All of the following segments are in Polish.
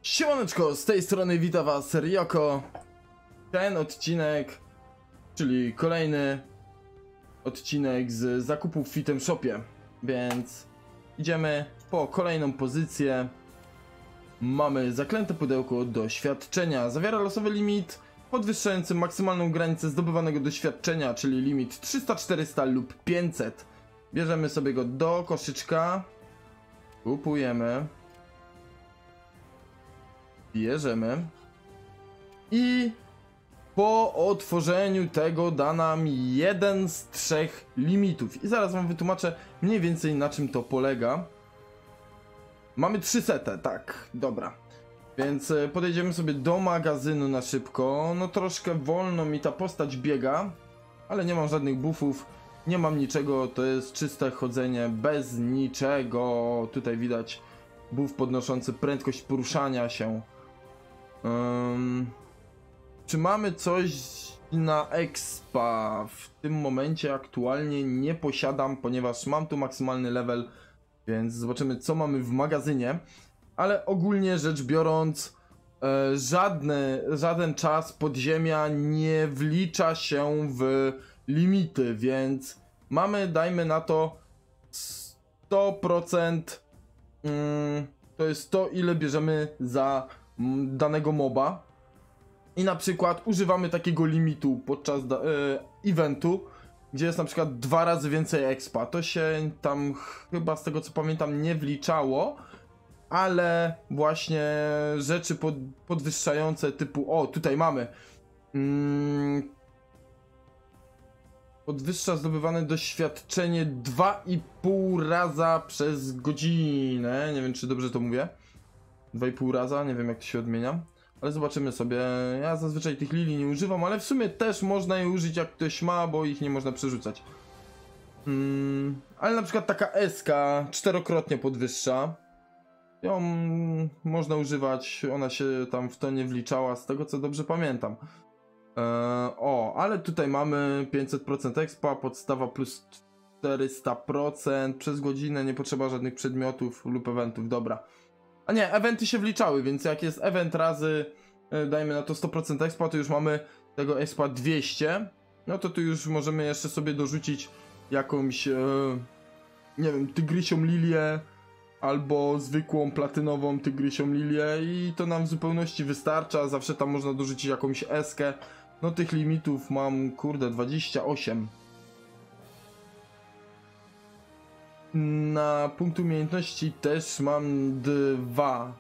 Siemaneczko, z tej strony wita was Ryoko. Ten odcinek, czyli kolejny odcinek z zakupów w Item Shopie. Więc idziemy po kolejną pozycję. Mamy zaklęte pudełko doświadczenia. Zawiera losowy limit podwyższający maksymalną granicę zdobywanego doświadczenia, czyli limit 300, 400 lub 500. Bierzemy sobie go do koszyczka. Kupujemy. Bierzemy i po otworzeniu tego da nam jeden z 3 limitów i zaraz wam wytłumaczę mniej więcej na czym to polega. Mamy 3 sety, tak, dobra, więc podejdziemy sobie do magazynu na szybko. No troszkę wolno mi ta postać biega, ale nie mam żadnych buffów, nie mam niczego, to jest czyste chodzenie bez niczego. Tutaj widać buff podnoszący prędkość poruszania się. Czy mamy coś na expa? W tym momencie aktualnie nie posiadam, ponieważ mam tu maksymalny level, więc zobaczymy co mamy w magazynie. Ale ogólnie rzecz biorąc, żaden czas podziemia nie wlicza się w limity, więc mamy, dajmy na to 100%, to jest to, ile bierzemy za danego moba. I na przykład używamy takiego limitu podczas eventu, gdzie jest na przykład 2 razy więcej expa. To się tam chyba z tego co pamiętam nie wliczało, ale właśnie rzeczy podwyższające typu, o tutaj mamy podwyższa zdobywane doświadczenie 2,5 raza przez godzinę. Nie wiem czy dobrze to mówię. 2,5 raza, nie wiem jak to się odmienia. Ale zobaczymy sobie. Ja zazwyczaj tych lilii nie używam, ale w sumie też można je użyć jak ktoś ma, bo ich nie można przerzucać. Ale na przykład taka SK 4-krotnie podwyższa. Ją można używać, ona się tam w to nie wliczała z tego co dobrze pamiętam. Ale tutaj mamy 500% expa, podstawa plus 400% przez godzinę, nie potrzeba żadnych przedmiotów lub eventów, dobra. A nie, eventy się wliczały, więc jak jest event razy, dajmy na to 100% expa, to już mamy tego expa 200. No to tu już możemy jeszcze sobie dorzucić jakąś, nie wiem, tygrysią lilię, albo zwykłą platynową tygrysią lilię i to nam w zupełności wystarcza. Zawsze tam można dorzucić jakąś eskę. No tych limitów mam, kurde, 28. Na punkt umiejętności też mam 2.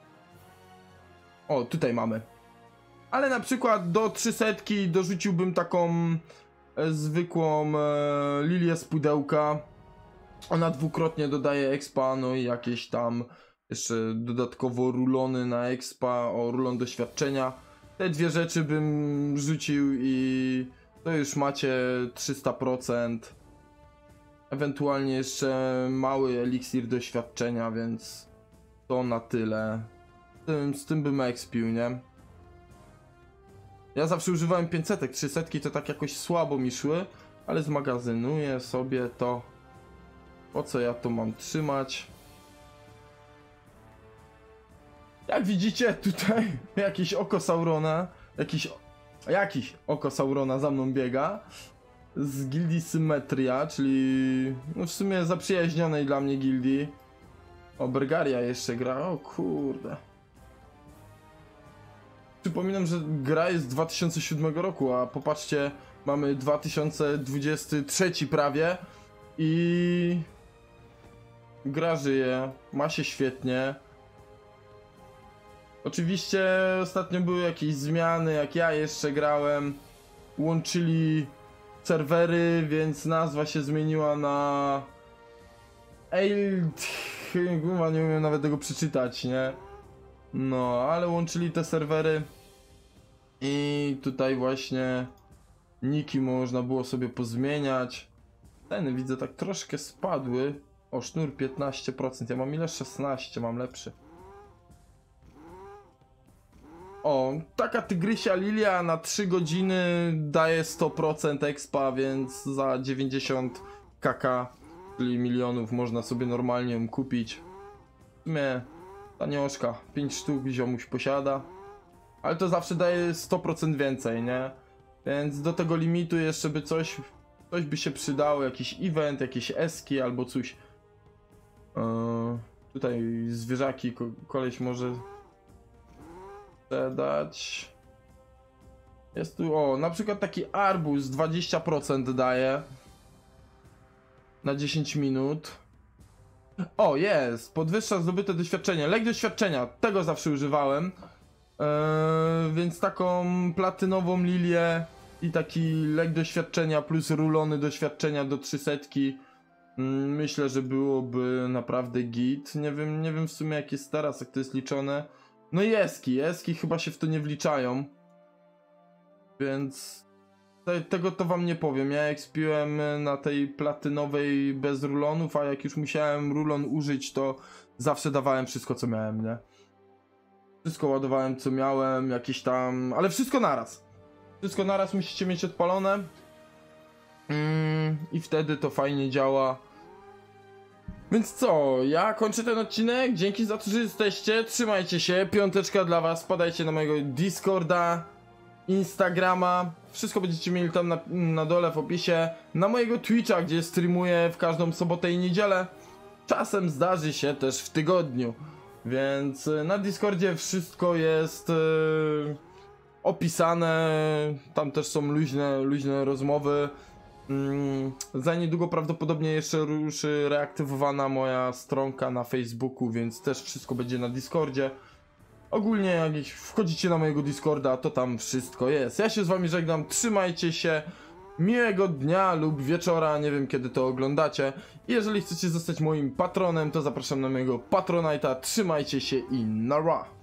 O, tutaj mamy. Ale na przykład do 300 dorzuciłbym taką zwykłą lilię z pudełka. Ona 2-krotnie dodaje expa, no i jakieś tam jeszcze dodatkowo rulony na expa, o rulon doświadczenia. Te 2 rzeczy bym rzucił i to już macie 300%. Ewentualnie jeszcze mały eliksir doświadczenia, więc to na tyle. Z tym bym expił, nie? Ja zawsze używałem 500, 300 to tak jakoś słabo mi szły, ale zmagazynuję sobie to. Po co ja to mam trzymać? Jak widzicie tutaj jakieś oko Saurona, jakiś oko Saurona za mną biega. Z gildii Symetria, czyli no w sumie zaprzyjaźnionej dla mnie gildii. O, Bergaria jeszcze gra, o kurde. Przypominam, że gra jest z 2007 roku, a popatrzcie, mamy 2023 prawie i gra żyje, ma się świetnie. Oczywiście ostatnio były jakieś zmiany, jak ja jeszcze grałem, łączyli serwery, więc nazwa się zmieniła na chyba nie umiem nawet tego przeczytać, nie? No, ale łączyli te serwery i tutaj właśnie niki można było sobie pozmieniać. Ceny widzę tak troszkę spadły. O, sznur 15%, ja mam ile? 16, mam lepszy. O, taka tygrysia lilia na 3 godziny daje 100% expa, więc za 90 kk, czyli milionów, można sobie normalnie ją kupić. W sumie Tanioszka, 5 sztuk ziomuś posiada. Ale to zawsze daje 100% więcej, nie? Więc do tego limitu jeszcze by coś by się przydało, jakiś event, jakieś eski albo coś. Tutaj zwierzaki koleś może dać. Jest tu, o, na przykład taki arbuz 20% daje na 10 minut. O, jest, podwyższa zdobyte doświadczenie. Lek doświadczenia, tego zawsze używałem. Więc taką platynową lilię i taki lek doświadczenia plus rulony doświadczenia do 300. Myślę, że byłoby naprawdę git. Nie wiem w sumie jak jest teraz, jak to jest liczone. No i eski chyba się w to nie wliczają. Więc tego to wam nie powiem. Ja expiłem na tej platynowej bez rulonów, a jak już musiałem rulon użyć, to zawsze dawałem wszystko co miałem, nie? Wszystko ładowałem co miałem, jakieś tam... Ale wszystko naraz. Wszystko naraz musicie mieć odpalone. I wtedy to fajnie działa. Więc co, ja kończę ten odcinek. Dzięki za to, że jesteście. Trzymajcie się. Piąteczka dla was. Wpadajcie na mojego Discorda, Instagrama. Wszystko będziecie mieli tam na dole w opisie. Na mojego Twitcha, gdzie streamuję w każdą sobotę i niedzielę. Czasem zdarzy się też w tygodniu. Więc na Discordzie wszystko jest opisane. Tam też są luźne rozmowy. Za niedługo prawdopodobnie jeszcze ruszy reaktywowana moja stronka na Facebooku, więc też wszystko będzie na Discordzie. Ogólnie jak wchodzicie na mojego Discorda, to tam wszystko jest. Ja się z wami żegnam, trzymajcie się, miłego dnia lub wieczora, nie wiem kiedy to oglądacie. Jeżeli chcecie zostać moim patronem, to zapraszam na mojego Patronite'a, trzymajcie się i nara!